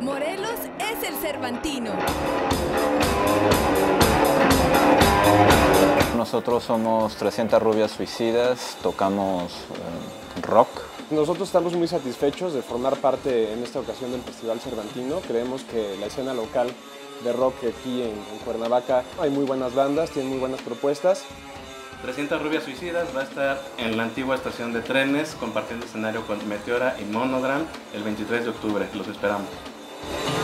Morelos es el Cervantino. Nosotros somos 300 Rubias Suicidas, tocamos rock. Nosotros estamos muy satisfechos de formar parte en esta ocasión del Festival Cervantino. Creemos que la escena local de rock aquí en Cuernavaca hay muy buenas bandas, tienen muy buenas propuestas. 300 Rubias Suicidas va a estar en la antigua estación de trenes compartiendo escenario con Meteora y Monogram el 23 de octubre. Los esperamos.